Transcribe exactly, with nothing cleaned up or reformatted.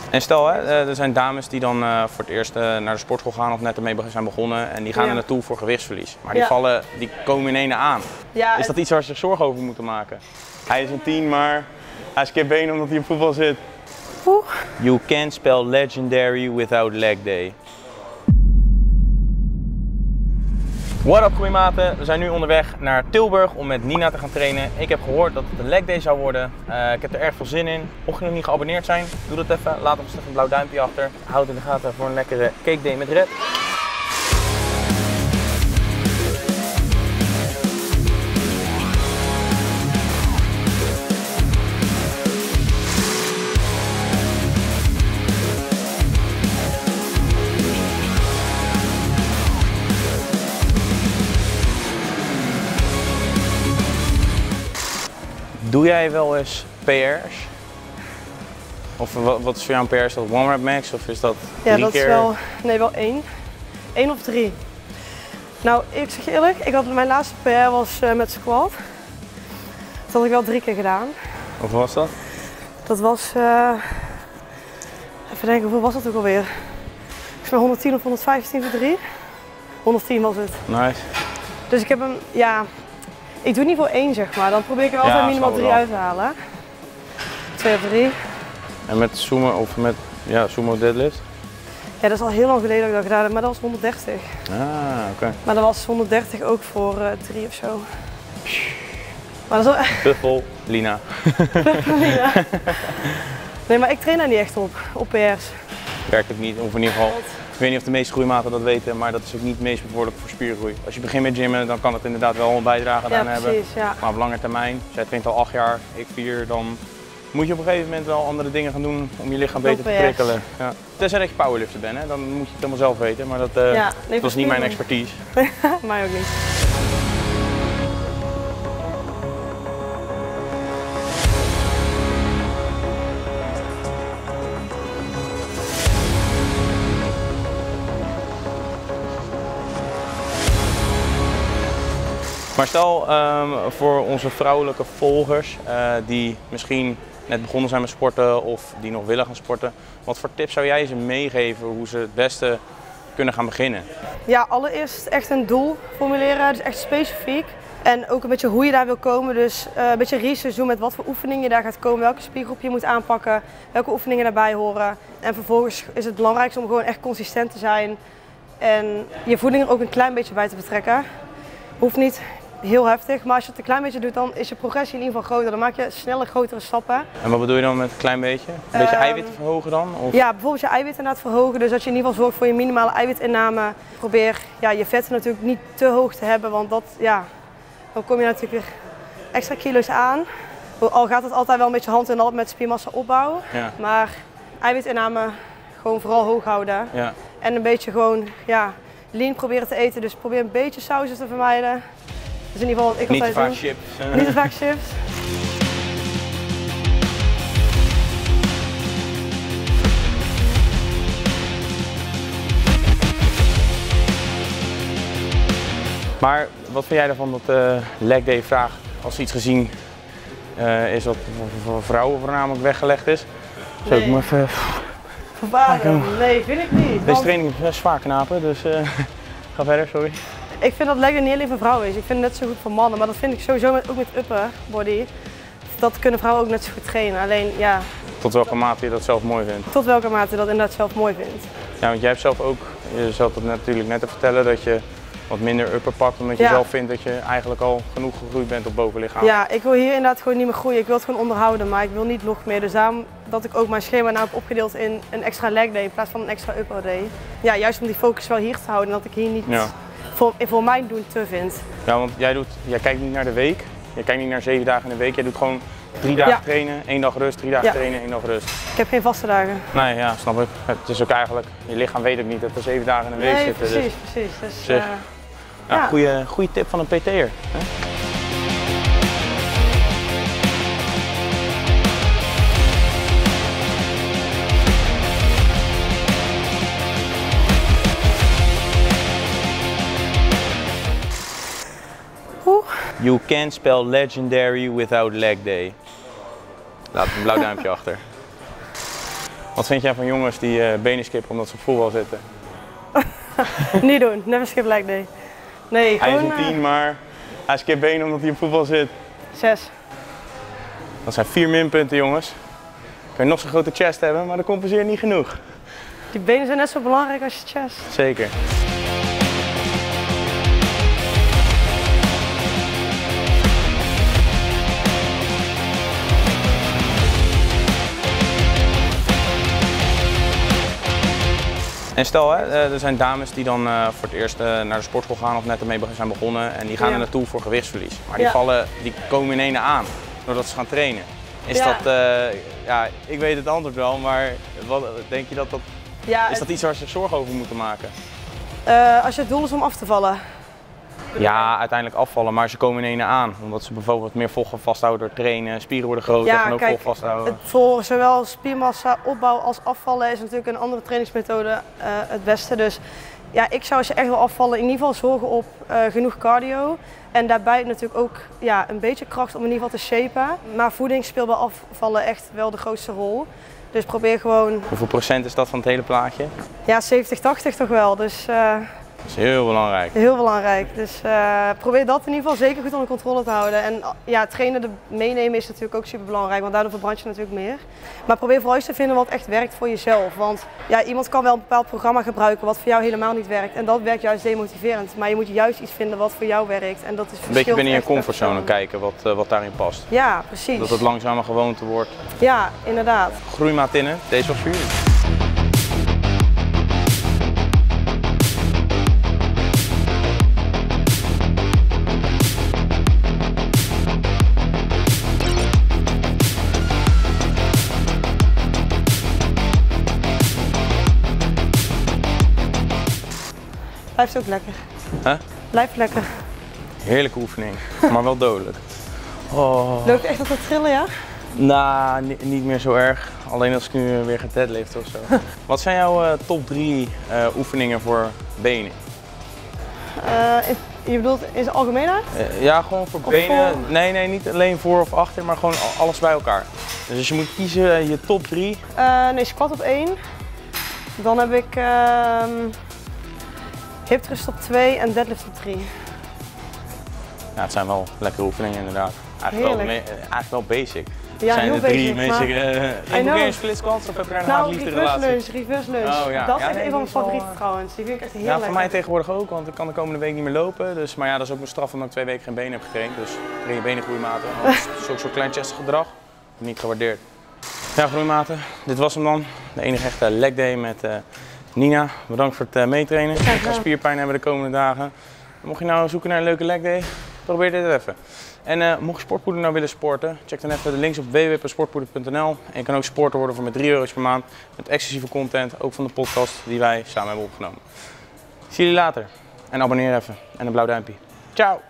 En stel, hè, er zijn dames die dan uh, voor het eerst uh, naar de sportschool gaan of net ermee zijn begonnen en die gaan ja. er naartoe voor gewichtsverlies. Maar die, ja. vallen, die komen in één aan. Ja, is dat iets waar ze zich zorgen over moeten maken? Hij is een tien, maar hij skipt benen omdat hij op voetbal zit. Oeh. You can't spell legendary without leg day. What up groeimaten, we zijn nu onderweg naar Tilburg om met Nina te gaan trainen. Ik heb gehoord dat het een leg day zou worden. Uh, ik heb er erg veel zin in. Mocht je nog niet geabonneerd zijn, doe dat even. Laat ons even een blauw duimpje achter. Houd in de gaten voor een lekkere cake day met Red. Doe jij wel eens P R's? Of wat is voor jou een P R? Is dat one rep max of is dat drie Ja, dat keer? is wel, nee wel één. Eén of drie. Nou, ik zeg je eerlijk, ik had, mijn laatste P R was uh, met squat. Dat had ik wel drie keer gedaan. Hoeveel was dat? Dat was, uh, even denken, hoeveel was dat ook alweer? Ik ben honderdtien of honderdvijftien voor drie. honderdtien was het. Nice. Dus ik heb hem, ja, ik doe niet voor één zeg maar, dan probeer ik er altijd ja, minimaal drie uit te halen. Twee of drie. En met sumo of met ja, sumo deadlift? Ja, dat is al heel lang geleden dat ik dat gedaan heb, maar dat was honderddertig. Ah, oké. Okay. Maar dat was honderddertig ook voor uh, drie of zo. Maar dat is wel... Buffel, Lina. Buffel, Lina. Nee, maar ik train daar niet echt op, op P R's. Werkt het niet, of in ieder geval. Ik weet niet of de meeste groeimaten dat weten, maar dat is ook niet het meest bevorderlijk voor spiergroei. Als je begint met gymmen, dan kan het inderdaad wel een bijdrage ja, aan precies, hebben. Ja. Maar op lange termijn, jij traint al acht jaar, ik vier, dan moet je op een gegeven moment wel andere dingen gaan doen om je lichaam beter te prikkelen. Ja. Tenzij dat je powerlifter bent, hè? Dan moet je het helemaal zelf weten, maar dat, uh, ja, nee, dat is niet mijn expertise. Mij ook niet. Maar stel um, voor onze vrouwelijke volgers uh, die misschien net begonnen zijn met sporten of die nog willen gaan sporten. Wat voor tips zou jij ze meegeven hoe ze het beste kunnen gaan beginnen? Ja, allereerst echt een doel formuleren, dus echt specifiek. En ook een beetje hoe je daar wil komen, dus uh, een beetje research doen met wat voor oefeningen je daar gaat komen, welke spiergroep je moet aanpakken, welke oefeningen daarbij horen. En vervolgens is het belangrijkste om gewoon echt consistent te zijn en je voeding er ook een klein beetje bij te betrekken. Hoeft niet heel heftig, maar als je het een klein beetje doet, dan is je progressie in ieder geval groter. Dan maak je sneller grotere stappen. En wat bedoel je dan met een klein beetje? Een beetje um, eiwit verhogen dan? Of? Ja, bijvoorbeeld je eiwit inderdaad verhogen. Dus dat je in ieder geval zorgt voor je minimale eiwitinname. Probeer ja, je vetten natuurlijk niet te hoog te hebben, want dat, ja, dan kom je natuurlijk weer extra kilo's aan. Al gaat het altijd wel een beetje hand in hand met spiermassa opbouwen. Ja. Maar eiwitinname gewoon vooral hoog houden. Ja. En een beetje gewoon ja, lean proberen te eten. Dus probeer een beetje sausen te vermijden. Dus in ieder geval wat ik niet altijd te vaak doe. chips. Niet te vaak chips. Maar wat vind jij ervan dat de uh, leg day vraag als iets gezien uh, is wat voor vrouwen voornamelijk weggelegd is? Zo, nee. ik moet even... Verbazen? Nee, vind ik niet. Deze want... training is best zwaar knapen, dus uh, ga verder, sorry. Ik vind dat leg day niet alleen voor vrouwen is. Ik vind het net zo goed voor mannen, maar dat vind ik sowieso met, ook met upper body. Dat kunnen vrouwen ook net zo goed trainen. Alleen ja. Tot welke mate je dat zelf mooi vindt? Tot welke mate je dat inderdaad zelf mooi vindt. Ja, want jij hebt zelf ook, je zat het natuurlijk net te vertellen dat je wat minder upper pakt, omdat je ja. zelf vindt dat je eigenlijk al genoeg gegroeid bent op bovenlichaam. Ja, ik wil hier inderdaad gewoon niet meer groeien. Ik wil het gewoon onderhouden, maar ik wil niet nog meer. Dus daarom dat ik ook mijn schema nou heb opgedeeld in een extra leg day in plaats van een extra upper day. Ja, juist om die focus wel hier te houden en dat ik hier niet ja. voor, voor mijn doen te vind. Ja, want jij, doet, jij kijkt niet naar de week, jij kijkt niet naar zeven dagen in de week, jij doet gewoon drie dagen ja. trainen, één dag rust, drie dagen ja. trainen, één dag rust. Ik heb geen vaste dagen. Nee, ja, snap ik. Het is ook eigenlijk, je lichaam weet ook niet dat er zeven dagen in de week nee, zitten. Precies, dus. precies. Dus, zeg, uh, ja, ja. Goeie, goeie tip van een P T'er. You can't spell legendary without leg day. Laat een blauw duimpje achter. Wat vind jij van jongens die uh, benen skippen omdat ze op voetbal zitten? Niet doen, never skip leg day. Nee, hij gewoon, is een tien, uh... maar hij skipt benen omdat hij op voetbal zit. Zes. Dat zijn vier minpunten, jongens. Kun je nog zo'n grote chest hebben, maar dat compenseert niet genoeg. Die benen zijn net zo belangrijk als je chest. Zeker. En stel, hè, er zijn dames die dan uh, voor het eerst uh, naar de sportschool gaan of net ermee zijn begonnen en die gaan ja. er naartoe voor gewichtsverlies. Maar die, ja. vallen, die komen in ene aan doordat ze gaan trainen. Is ja. dat, uh, ja, ik weet het antwoord wel, maar wat, denk je dat dat, ja, is dat iets waar ze zich zorgen over moeten maken? Uh, als je het doel is om af te vallen? Ja, uiteindelijk afvallen, maar ze komen in ene aan. Omdat ze bijvoorbeeld meer vocht vasthouden door trainen, spieren worden groter ja, en ook kijk, vocht vasthouden. Het, voor zowel spiermassa opbouw als afvallen is natuurlijk een andere trainingsmethode uh, het beste. Dus ja, ik zou als je echt wil afvallen in ieder geval zorgen op uh, genoeg cardio. En daarbij natuurlijk ook ja, een beetje kracht om in ieder geval te shapen. Maar voeding speelt bij afvallen echt wel de grootste rol. Dus probeer gewoon... Hoeveel procent is dat van het hele plaatje? Ja, zeventig, tachtig toch wel. Dus, uh, dat is heel belangrijk. Heel belangrijk. Dus uh, probeer dat in ieder geval zeker goed onder controle te houden. En ja, trainen, de meenemen is natuurlijk ook super belangrijk, want daardoor verbrand je natuurlijk meer. Maar probeer vooral eens te vinden wat echt werkt voor jezelf. Want ja, iemand kan wel een bepaald programma gebruiken wat voor jou helemaal niet werkt. En dat werkt juist demotiverend. Maar je moet juist iets vinden wat voor jou werkt. En dat is een beetje binnen je comfortzone kijken wat, uh, wat daarin past. Ja, precies. Dat het langzaam een gewoonte wordt. Ja, inderdaad. Groeimaat innen, deze was voor jullie. Blijft ook lekker. Huh? Blijft lekker. Heerlijke oefening, maar wel dodelijk. Oh. Loopt echt op het trillen, ja? Nou, niet, niet meer zo erg. Alleen als ik nu weer ga deadliften of zo. Wat zijn jouw uh, top drie uh, oefeningen voor benen? Uh, in, je bedoelt in zijn algemeenheid? Uh, ja, gewoon voor of benen. Voor... Nee, nee, niet alleen voor of achter, maar gewoon alles bij elkaar. Dus als je moet kiezen, uh, je top drie. Uh, nee, squat op één. Dan heb ik uh, hip thrust op twee en deadlift op drie. Ja, het zijn wel lekkere oefeningen inderdaad. Eigenlijk, wel, eigenlijk wel basic. Ja, zijn heel de drie basic, basic. Maar... Uh, ik probeer een split squats of heb je daar een nou, haat-liefde relatie? Reverse lunge, reverse lunge. Oh, ja. Dat is ja, echt nee, een van mijn favorieten wel... trouwens. Die vind ik echt heel ja, lekker. voor mij tegenwoordig ook, want ik kan de komende week niet meer lopen. Dus, maar ja, dat is ook mijn straf omdat ik twee weken geen benen heb getraind. Dus train je benen groeimaten. Dat is ook zo'n klein chestig gedrag. Niet gewaardeerd. Ja, groeimaten. Dit was hem dan. De enige echte leg day met uh, Nina. Bedankt voor het uh, meetrainen. Ik ga spierpijn hebben de komende dagen. Mocht je nou zoeken naar een leuke leg day, probeer dit even. En uh, mocht je Sportpoeder nou willen sporten, check dan even de links op w w w punt sportpoeder punt n l. En je kan ook sporter worden voor met drie euro per maand. Met exclusieve content, ook van de podcast die wij samen hebben opgenomen. Zie jullie later. En abonneer even. En een blauw duimpje. Ciao!